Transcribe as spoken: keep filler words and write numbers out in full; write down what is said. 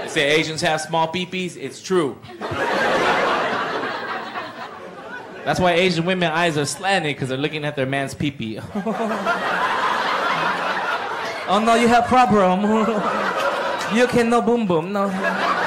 say Asians have small peepees. It's true. That's why Asian women's eyes are slanted, because they're looking at their man's peepee. Oh no, you have problem. You can no boom boom no.